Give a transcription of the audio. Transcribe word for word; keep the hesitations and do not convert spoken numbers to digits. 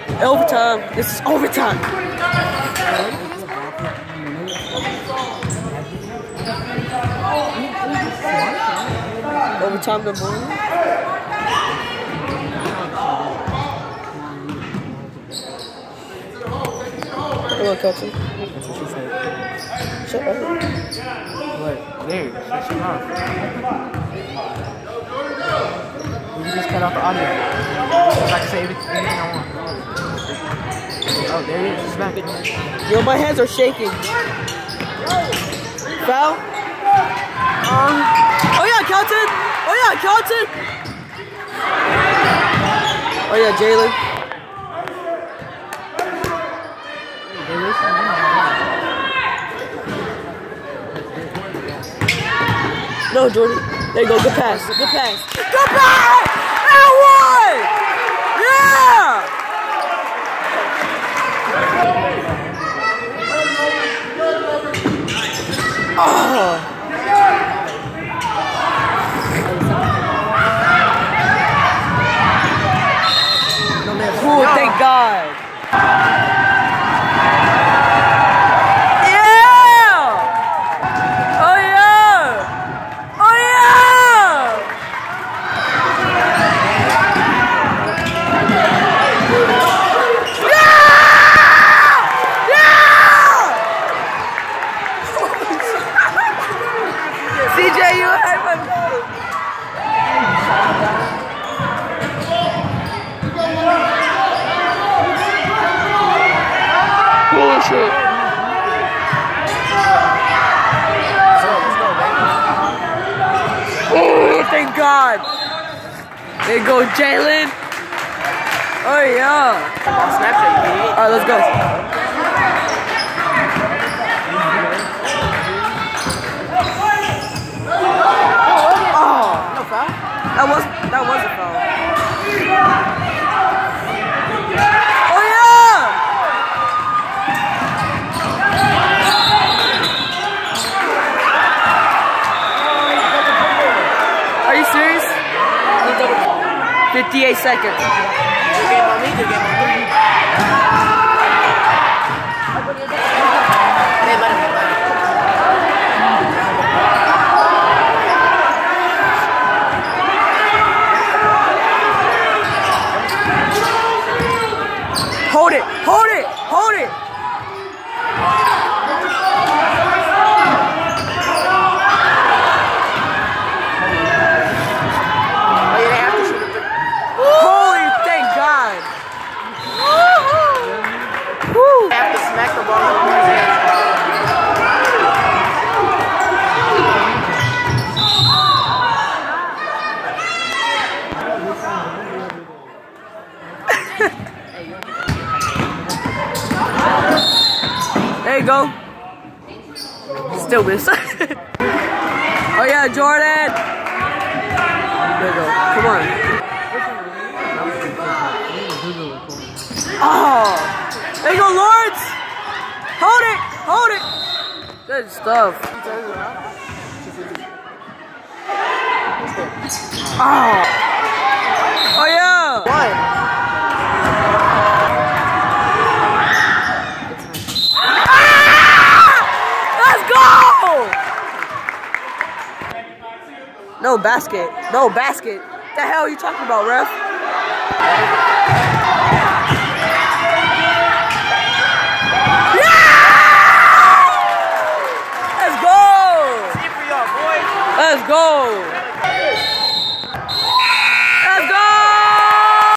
Overtime. This is overtime. Overtime the ball. Come on, Captain. That's what she said. Shut up. What? There, shut your mouth. You can just cut off the audio. So I can say anything I want. Oh, there it is. Smack it. Yo, my hands are shaking. Foul? Um, oh yeah, Kelton! Oh yeah, Kelton! Oh yeah, Jalen. No, Jordan. There you go. Good pass. Good pass. Good pass! And one! Yeah! Oh! Oh, thank God. Bullshit. Oh, thank God. There you go, Jalen. Oh, yeah. All right, let's go. Oh, no foul? That was, that was a foul. fifty-eight seconds. Good game on me, good game on me. Hold it, hold it, hold it. There you go. Still miss. Oh yeah, Jordan. There you go. Come on. Oh, there you go, Lawrence. Hold it, hold it. Good stuff. Oh. Oh yeah. What? No basket. No basket. What the hell are you talking about, ref? Yeah! Let's go! Let's go!